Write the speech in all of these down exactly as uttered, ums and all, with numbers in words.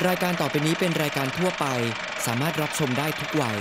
รายการต่อไปนี้เป็นรายการทั่วไปสามารถรับชมได้ทุกวัย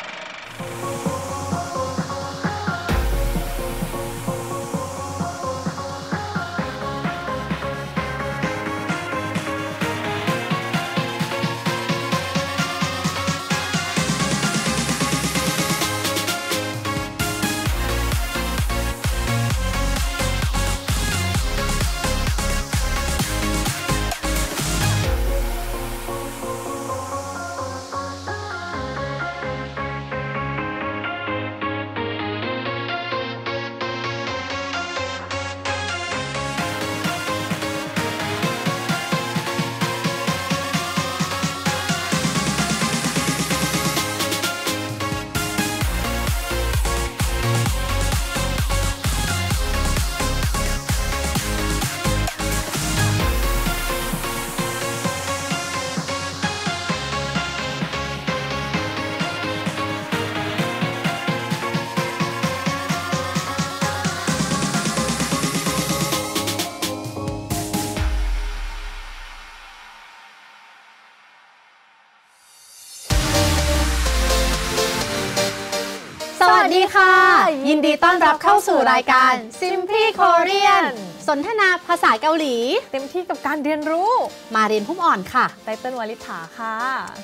สวัสดีค่ะยินดีต้อนรับเข้าสู่รายการ Simply Korean สนทนาภาษาเกาหลีเต็มที่กับการเรียนรู้มาเรียนพุ่มอ่อนค่ะไตเติ้ลวลิษฐาค่ะ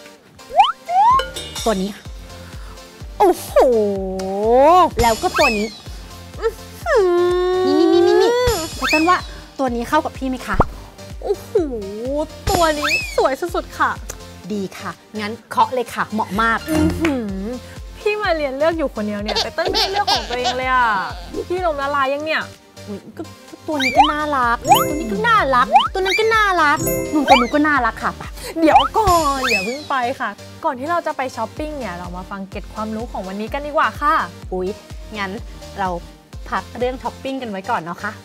ตัวนี้โอ้โหแล้วก็ตัวนี้นี่นี่นี่นี่ไตเติ้ลว่าตัวนี้เข้ากับพี่ไหมคะโอ้โหตัวนี้สวยสุดๆค่ะดีค่ะงั้นเคาะเลยค่ะเหมาะมากพี่มาเรียนเลือกอยู่คนเดียวเนี่ยแต่เติ้ลไม่ได้เลือกของตัวเองเลยอ่ะพี่ลมละลายยังเนี่ยก็ตัวนี้ก็น่ารักตัวนี้ก็น่ารักตัวนั้นก็น่ารักหนูตัวหนูก็น่ารักค่ะเดี๋ยวก่อนอย่าเพิ่งไปค่ะก่อนที่เราจะไปช้อปปิ้งเนี่ยเรามาฟังเกร็ดความรู้ของวันนี้กันดีกว่าค่ะอุ๊ยงั้นเราพักเรื่องช้อปปิ้งกันไว้ก่อนเนาะค่ะ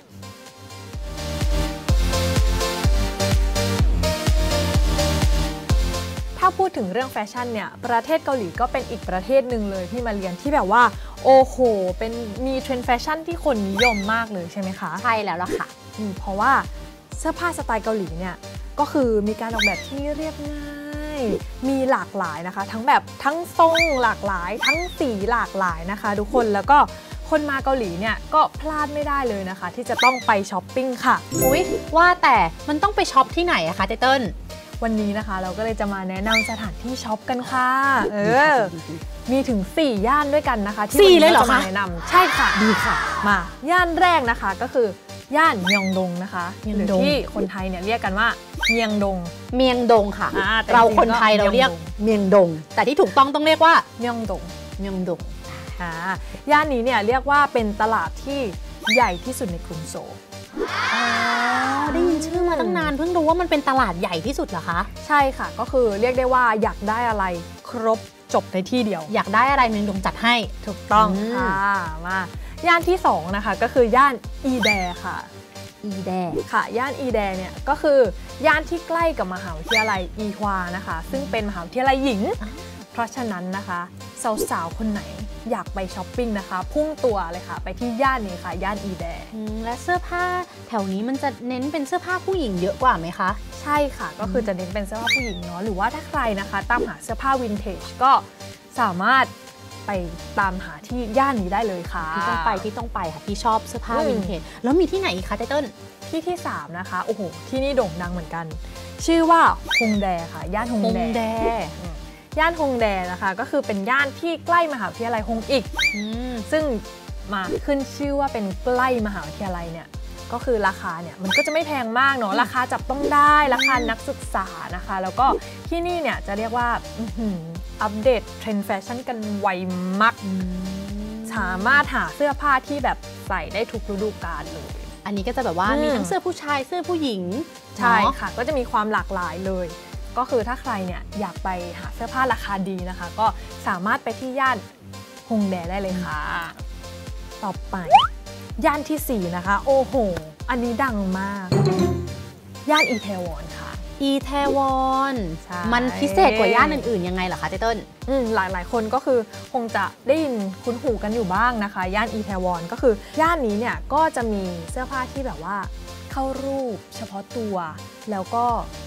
ถ้าพูดถึงเรื่องแฟชั่นเนี่ยประเทศเกาหลีก็เป็นอีกประเทศหนึ่งเลยที่มาเรียนที่แบบว่าโอ้โหเป็นมีเทรนด์แฟชั่นที่คนนิยมมากเลยใช่ไหมคะใช่แล้วล่ะค่ะเพราะว่าเสื้อผ้าสไตล์เกาหลีเนี่ยก็คือมีการออกแบบที่เรียบง่ายมีหลากหลายนะคะทั้งแบบทั้งทรงหลากหลายทั้งสีหลากหลายนะคะทุกคนแล้วก็คนมาเกาหลีเนี่ยก็พลาดไม่ได้เลยนะคะที่จะต้องไปช้อปปิ้งค่ะอุ๊ยว่าแต่มันต้องไปช็อปที่ไหนอะคะไตเติ้ลวันนี้นะคะเราก็เลยจะมาแนะนำสถานที่ช็อปกันค่ะเออมีถึงสี่ย่านด้วยกันนะคะที่สี่เลยเหรอคะแนะนำใช่ค่ะดีค่ะมาย่านแรกนะคะก็คือย่านเมียงดงนะคะหรือที่คนไทยเนี่ยเรียกกันว่าเมียงดงเมียงดงค่ะเราคนไทยเราเรียกเมียงดงแต่ที่ถูกต้องต้องเรียกว่าเมียงดงเมียงดงอ่าย่านนี้เนี่ยเรียกว่าเป็นตลาดที่ใหญ่ที่สุดในกรุงโซลอ๋อได้ยินชื่อมาตั้งนานเพิ่งรู้ว่ามันเป็นตลาดใหญ่ที่สุดเหรอคะใช่ค่ะก็คือเรียกได้ว่าอยากได้อะไรครบจบในที่เดียวอยากได้อะไรเมียงดงจัดให้ถูกต้องค่ะมาย่านที่สองนะคะก็คือย่านอีแดค่ะอีแดค่ะย่านอีแดเนี่ยก็คือย่านที่ใกล้กับมหาวิทยาลัยอีฮวานะคะซึ่งเป็นมหาวิทยาลัยหญิงเพราะฉะนั้นนะคะสาวๆคนไหนอยากไปช้อปปิ้งนะคะพุ่งตัวเลยค่ะไปที่ย่านนี้ค่ะย่านอีแดและเสื้อผ้าแถวนี้มันจะเน้นเป็นเสื้อผ้าผู้หญิงเยอะกว่าไหมคะใช่ค่ะก็คือจะเน้นเป็นเสื้อผ้าผู้หญิงเนาะหรือว่าถ้าใครนะคะตามหาเสื้อผ้าวินเทจก็สามารถไปตามหาที่ย่านนี้ได้เลยค่ะที่ต้องไปที่ต้องไปค่ะที่ชอบเสื้อผ้าวินเทจแล้วมีที่ไหนอีกคะไตเติ้ลที่ที่สามนะคะโอ้โหที่นี่โด่งดังเหมือนกันชื่อว่าฮงแดค่ะย่านฮงแดย่านฮงแดนะคะก็คือเป็นย่านที่ใกล้มหาวิทยาลัยฮงอีกซึ่งมาขึ้นชื่อว่าเป็นใกล้มหาวิทยาลัยเนี่ยก็คือราคาเนี่ยมันก็จะไม่แพงมากเนาะราคาจับต้องได้ราคานักศึกษานะคะแล้วก็ที่นี่เนี่ยจะเรียกว่าอัปเดตเทรนด์แฟชั่นกันไวมากสามารถหาเสื้อผ้าที่แบบใส่ได้ทุกฤดูกาลเลยอันนี้ก็จะแบบว่ามีทั้งเสื้อผู้ชายเสื้อผู้หญิงใช่ค่ะก็จะมีความหลากหลายเลยก็คือถ้าใครเนี่ยอยากไปหาเสื้อผ้าราคาดีนะคะก็สามารถไปที่ย่านฮงแดได้เลยค่ะต่อไปย่านที่สี่นะคะโอ้โหอันนี้ดังมากย่านอีแทวอนค่ะอีแทวอนมันพิเศษกว่าย่านอื่นๆยังไงเหรอคะไตเติ้ลหลายหลายคนก็คือคงจะได้ยินคุ้นหูกันอยู่บ้างนะคะย่านอีแทวอนก็คือย่านนี้เนี่ยก็จะมีเสื้อผ้าที่แบบว่าเข้ารูปเฉพาะตัวแล้วก็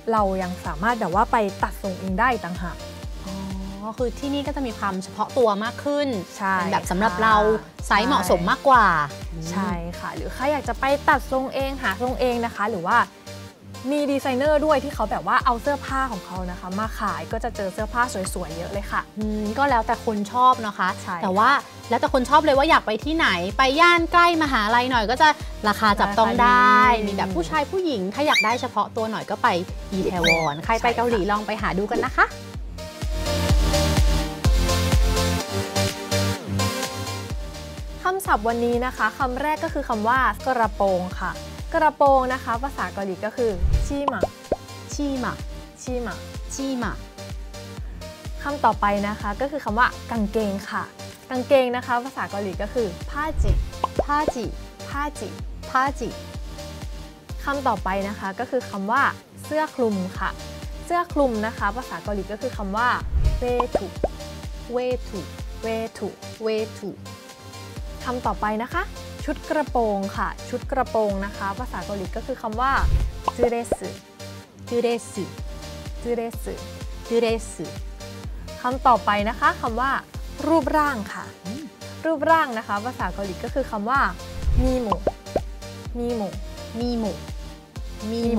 เรายังสามารถแบบว่าไปตัดทรงเองได้ต่างหากอ๋อคือที่นี่ก็จะมีความเฉพาะตัวมากขึ้นใช่เป็นแบบสำหรับเราไซส์เหมาะสมมากกว่าใช่ค่ะหรือใครอยากจะไปตัดทรงเองหาทรงเองนะคะหรือว่ามีดีไซเนอร์ด้วยที่เขาแบบว่าเอาเสื้อผ้าของเขานะคะมาขายก็จะเจอเสื้อผ้าสวยๆเยอะเลยค่ะก็แล้วแต่คนชอบนะคะแต่ว่าแล้วแต่คนชอบเลยว่าอยากไปที่ไหนไปย่านใกล้มหาลัยหน่อยก็จะราคาจับต้องได้มีแบบผู้ชายผู้หญิงถ้าอยากได้เฉพาะตัวหน่อยก็ไปอีเทวอนใครไปเกาหลีลองไปหาดูกันนะคะคำศัพท์วันนี้นะคะคำแรกก็คือคำว่ากระโปรงค่ะกระโปรงนะคะภาษาเกาหลีก็คือชีมะชีมะชีมะชีมะคำต่อไปนะคะก็คือคำว่ากางเกงค่ะกางเกงนะคะภาษาเกาหลีก็คือผ้าจิผ้าจิผ้าจิผ้าจิคำต่อไปนะคะก็คือคำว่าเสื้อคลุมค่ะเสื้อคลุมนะคะภาษาเกาหลีก็คือคำว่าเวทุเวทุเวทุเวทุคำต่อไปนะคะชุดกระโปรงค่ะชุดกระโปรงนะคะภาษาเกาหลีก็คือคำว่าจูเรสจูเรสจูเรสจูเรสคำต่อไปนะคะคำว่ารูปร่างค่ะรูปร่างนะคะภาษาเกาหลีก็คือคำว่ามีโมมีโมมีโมมีโม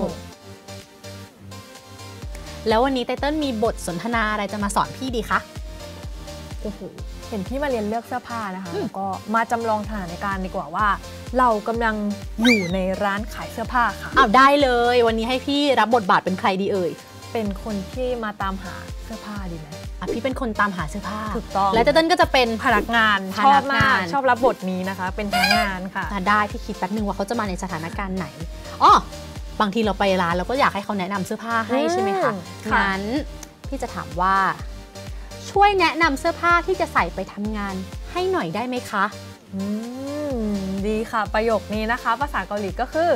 แล้ววันนี้ไตเติ้ลมีบทสนทนาอะไรจะมาสอนพี่ดีคะโอ้โหเห็นพี่มาเรียนเลือกเสื้อผ้านะคะแล้วก็มาจำลองสถานการณ์ดีกว่าว่าเรากำลังอยู่ในร้านขายเสื้อผ้าค่ะอ้าวได้เลยวันนี้ให้พี่รับบทบาทเป็นใครดีเอ่ยเป็นคนที่มาตามหาเสื้อผ้าดีไหมอ่ะพี่เป็นคนตามหาเสื้อผ้าถูกต้องและไตเติ้ลก็จะเป็นพนักงานชอบมากชอบรับบทนี้นะคะเป็นพนักงานค่ะได้พี่คิดแป๊บนึงว่าเขาจะมาในสถานการณ์ไหนอ๋อบางทีเราไปร้านเราก็อยากให้เขาแนะนำเสื้อผ้าให้ใช่ไหมคะงั้นพี่จะถามว่าช่วยแนะนำเสื้อผ้าที่จะใส่ไปทำงานให้หน่อยได้ไหมคะอืมดีค่ะประโยคนี้นะคะภาษาเกาหลีก็คือ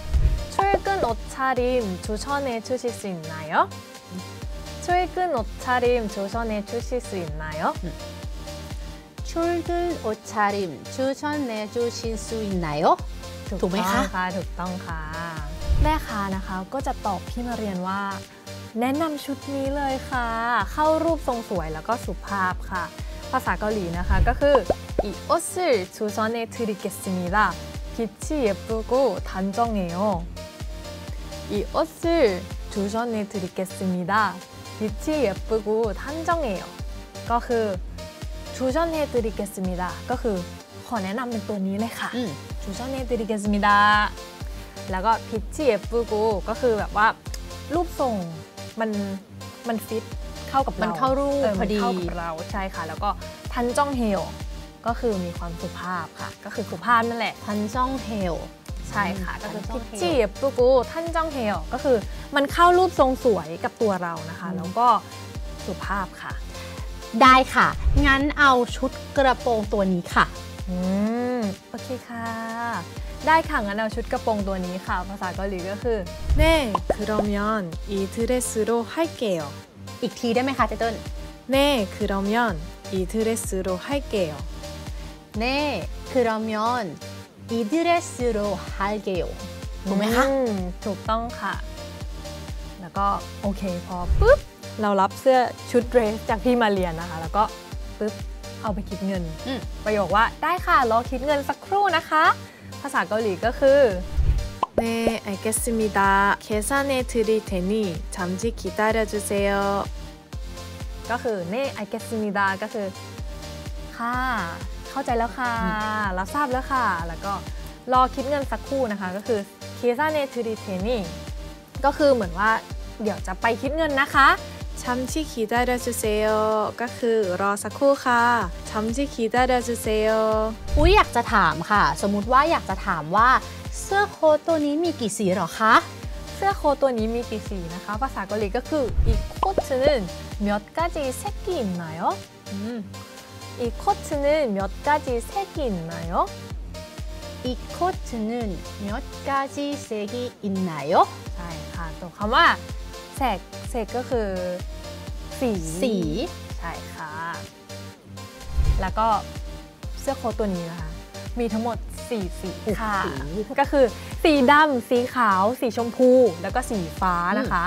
출근옷차림조선해주실수있나요? 출근옷차림조선해주실수있나요? 출근옷차림조선해주실수있나요? ถูกไหมคะค่ะถูกต้องค่ะแม่ค้านะคะก็จะตอบพี่มาเรียนว่าแนะนำชุดนี้เลยค่ะเข้ารูปทรงสวยแล้วก็สุภาพค่ะภาษาเกาหลีนะคะก็คือ이 옷을 조선해 드리겠습니다. 빛이 예쁘고 단정해요. 이 옷을 조선해 드리겠습니다. 빛이 예쁘고 단정해요. ก็คือ 조선해 드리겠습니다. ก็คือขอแนะนำเป็นตัวนี้เลยค่ะ 조선해 드리겠습니다. แล้วก็ 빛이 예쁘고 ก็คือแบบว่ารูปทรงมันมันฟิตเข้ากับเรามันเข้ารูปพอดีเข้ากับเราใช่ค่ะแล้วก็ทันจ้องเฮลก็คือมีความสุภาพค่ะก็คือสุภาพนั่นแหละทันจ้องเฮลใช่ค่ะก็คือพิจิบปูกูทันจ้องเฮลก็คือมันเข้ารูปทรงสวยกับตัวเรานะคะแล้วก็สุภาพค่ะได้ค่ะงั้นเอาชุดกระโปรงตัวนี้ค่ะอืมโอเคค่ะได้ค่ะงั้นเอาชุดกระโปรงตัวนี้ค่ะภาษาเกาหลีก็คือเน่그러면이드레스로할게요 อีกทีได้ไหมคะเจเติ้ลเน่그러면이드레스로할게요 네, 그러면 이 드레스로 할게요. ถูกไหมคะถูกต้องค่ะแล้วก็โอเคพอปุ๊บเรารับเสื้อชุดเดรสจากพี่มาเรียนนะคะแล้วก็ปุ๊บเอาไปคิดเงินประโยคว่าได้ค่ะรอคิดเงินสักครู่นะคะภาษาเกาหลีก็คือ네, 알겠습니다. 계산해 드릴 테니 잠시 기다려주세요. ก็คือ네, 알겠습니다. ก็คือค่ะเข้าใจแล้วค่ะรับทราบแล้วค่ะแล้วก็รอคิดเงินสักครู่นะคะก็คือเคซ่าเนทูริเทนี่ก็คือเหมือนว่าเดี๋ยวจะไปคิดเงินนะคะชัมชิคิดาเดจูเซโอก็คือรอสักครู่ค่ะชัมชิคิดาเดจูเซโออุ้ยอยากจะถามค่ะสมมุติว่าอยากจะถามว่าเสื้อโค้ทตัวนี้มีกี่สีหรอคะเสื้อโค้ทตัวนี้มีกี่สีนะคะภาษาเกาหลีก็คืออีโค้ทนึง몇 가지 색이 있나요? 이 코트는 몇 가지 색이 있나요? 이 코트는 몇 가지 색이 있나요? ใช่ค่ะตัวคำว่าแสกแสกก็คือสีสีใช่ค่ะแล้วก็เสื้อโค้ทตัวนี้นะคะมีทั้งหมดสี่สีค่ะก็คือสีดำสีขาวสีชมพูแล้วก็สีฟ้านะคะ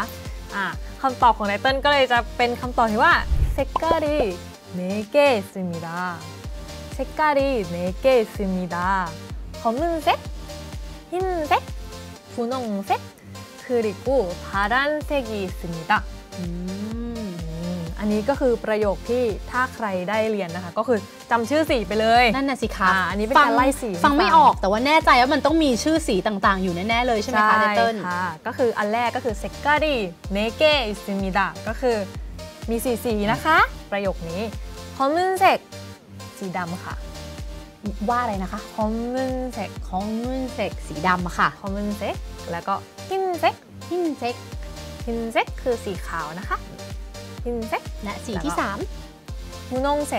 อ่ะคำตอบของไตเติ้ลก็เลยจะเป็นคำตอบที่ว่าเซกกาลีเนเกซึมิดาเซกกาลีเนเกซึมิดา검은색, 흰색, 분홍색, 그리고 파란색이 있습니다. อืมอันนี้ก็คือประโยคที่ถ้าใครได้เรียนนะคะ ก็คือจำชื่อสีไปเลยนั่นน่ะสิคะอ่าอันนี้เป็นการไล่สีฟังไม่ออกแต่ว่าแน่ใจว่ามันต้องมีชื่อสีต่างๆ อยู่แน่ๆเลยใช่ไหมคะไตเติ้ลค่ะ ก็คืออันแรกก็คือเซกกาลีเนเกอิสมิดาก็คือมีสีสีนะคะ ประโยคนี้검은색สีดำค่ะว่าอะไรนะคะ 검은색 คอมมูนเซกสีดำค่ะ 검은색 แล้วก็흰색 หินเซก 흰색 คือสีขาวนะคะ 흰색 และสีที่สาม 분홍색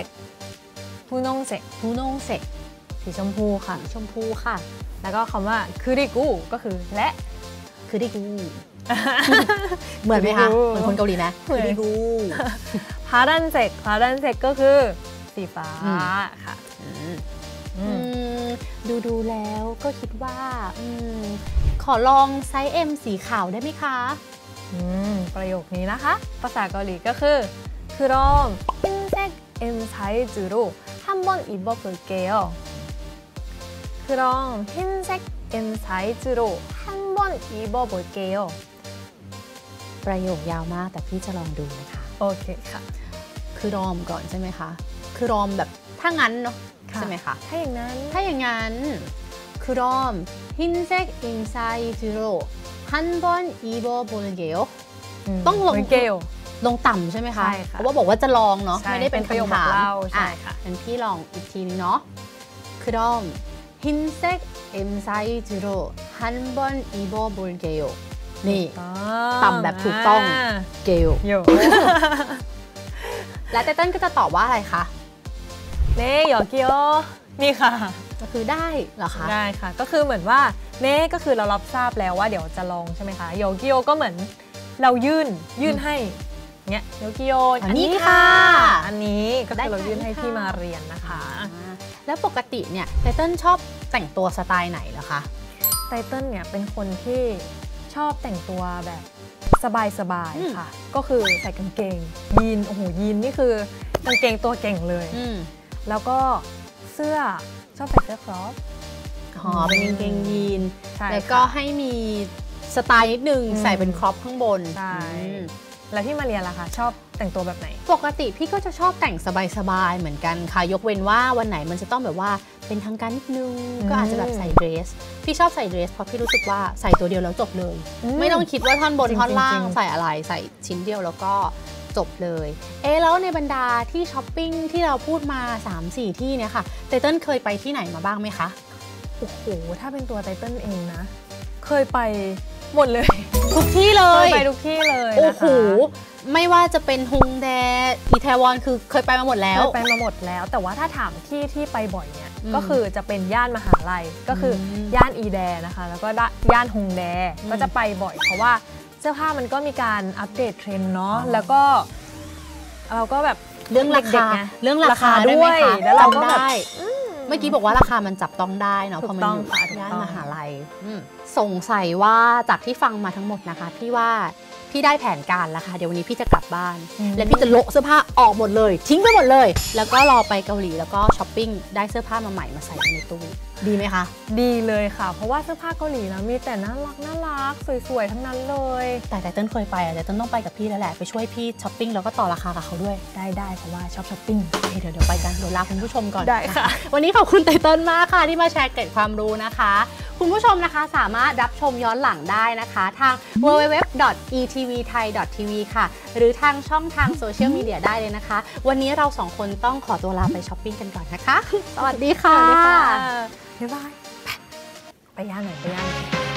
분홍색 พูนงเซกสีชมพูค่ะชมพูค่ะแล้วก็คำว่า그리고ก็คือและคือดิกูเหมือนไหมคะคือดิกูเหมือนคนเกาหลีไหมเหมืคืออนดิกู 파란색 파란색 ก็คือสีฟ้าอืมค่ะอืมอืมอืมดูดูแล้วก็คิดว่าอมขอลองไซส์ M สีขาวได้ไหมคะอืมประโยคนี้นะคะ ภาษาเกาหลีก็คือ그럼 흰색 M 사이즈로 한번 입어볼게요. 그럼 흰색 M 사이즈로 한번 입어볼게요. ประโยคยาวมากแต่พี่จะลองดูนะคะโอเคค่ะคือรอมก่อนใช่ไหมคะ คือรอมแบบถ้างั้นเนาะค่ะใช่ไหมคะถ้าอย่างนั้นถ้าอย่างนั้นคือรอม흰색 인사이드로 한번 입어볼게요. ต้องลงเกลลงต่ำใช่ไหมคะใช่ค่ะเพราะว่าบอกว่าจะลองเนาะใช่ไม่ได้เป็นเป็นประโยคคำถามบอกเล่าใช่อ่ค่ะงั้นพี่ลองอีกทีนึงเนาะ그럼 흰색 M 사이즈로 한번 입어볼게요. นี่ ต่ำแบบถูกต้อง เกลโยและไตเติ้ลก็จะตอบว่าอะไรคะเน่หยอกเกียวนี่ค่ะก็คือได้เหรอคะได้ค่ะ ก็คือเหมือนว่าเน่ก็คือเรารับทราบแล้วว่าเดี๋ยวจะลองใช่ไหมคะโยเกียวก็เหมือนเรายื่นยื่นให้เนี้ยโยเกียวอันนี้ค่ะอันนี้ก็ได้คือค่ะเรายื่นให้นี่ค่ะพี่มาเรียนนะคะอ่าแล้วปกติเนี่ยไตเติ้ลชอบแต่งตัวสไตล์ไหนเหรอคะไตเติ้ลเนี่ยเป็นคนที่ชอบแต่งตัวแบบสบายอืมๆค่ะ ก็คือใส่กางเกงยีนโอ้โหยีนนี่คือกางเกงตัวเก่งเลยอืมแล้วก็เสื้อชอบใส่เสื้อครอปอ๋อเป็นกางเกงยีนใช่แล้วก็ค่ะให้มีสไตล์นิดนึงอืมใส่เป็นครอปข้างบนใช่อืมแล้วพี่มาเรียนล่ะคะชอบแต่งตัวแบบไหนปกติพี่ก็จะชอบแต่งสบายๆเหมือนกันค่ะยกเว้นว่าวันไหนมันจะต้องแบบว่าเป็นทางการนิดนึงอืมก็อาจจะแบบใส่เดรสพี่ชอบใส่เดรสเพราะพี่รู้สึกว่าใส่ตัวเดียวแล้วจบเลยอืมไม่ต้องคิดว่าท่อนบนจริงๆท่อนล่างจริงๆใส่อะไรใส่ชิ้นเดียวแล้วก็จบเลย เอ๊ะแล้วในบรรดาที่ช้อปปิ้งที่เราพูดมา สามสี่ ที่เนี่ยค่ะไตเติ้ลเคยไปที่ไหนมาบ้างไหมคะโอ้โหถ้าเป็นตัวไตเติ้ลเองนะ เคยไปหมดเลยทุกที่เลเคยยไปทุกที่เลยนะคะโอ้โหไม่ว่าจะเป็นฮุงแดอีแทวอนคือเคยไปมาหมดแล้วเคยไปมาหมดแล้ว แต่ว่าถ้าถามที่ที่ไปบ่อยเนี่ยอืมก็คือจะเป็นย่านมหาลัยก็คืออมย่านอีแดนะคะ แล้วก็ย่านฮงแดอืมก็จะไปบ่อย เพราะว่าเสื้อผ้ามันก็มีการอัปเดตเทรนด์เนาะอ๋อแล้วก็เราก็แบบเรื่องราเด็คากๆไงเรื่องราคาราคาด้วยไหมด้วยคะแล้วเราก็จำแบบได้เมื่อกี้บอกว่าราคามันจับต้องได้เนาะถูเพกราะมันต้องอยู่ค่ะถูกย่านต้องมหาลัยอืมสงสัยว่าจากที่ฟังมาทั้งหมดนะคะพี่ว่าพี่ได้แผนการแล้วค่ะเดี๋ยววันนี้พี่จะกลับบ้านอืมและพี่จะโละเสื้อผ้าออกหมดเลย ทิ้งไปหมดเลย แล้วก็รอไปเกาหลีแล้วก็ช้อปปิ้งได้เสื้อผ้ามาใหม่มาใส่ไว้ในตู้ดีไหมคะดีเลยค่ะ เพราะว่าเสื้อผ้าเกาหลีนะมีแต่น่ารักน่ารักสวยๆทั้งนั้นเลยแต่แต่เต้นเคยไปอะแต่เต้นต้องไปกับพี่แล้วแหละไปช่วยพี่ช้อปปิ้งแล้วก็ต่อราคากับเขาด้วยได้ได้เพราะว่าชอบช้อปปิ้งโอเคเดี๋ยวเดี๋ยวไปกันเดี๋ยวลาคุณผู้ชมก่อนได้ค่ะวันนี้ขอบคุณไตเติ้ลมากค่ะที่มาแชร์เกร็ดความรู้นะคะ คุณผู้ชมนะคะสามารถรับชมย้อนหลังได้นะคะ ทาง ดับเบิลยู ดับเบิลยู ดับเบิลยู ดอท อี ที วี ไทย ดอท ที วี ค่ะ หรือทางช่องทางโซเชียลมีเดียได้เลยนะคะ วันนี้เราสองคนต้องขอตัวลาไปช้อปปิ้งกันก่อนนะคะ สวัสดีค่ะสวัสดีค่ะบ๊ายบายไปไปย่านไหนไปย่านไหน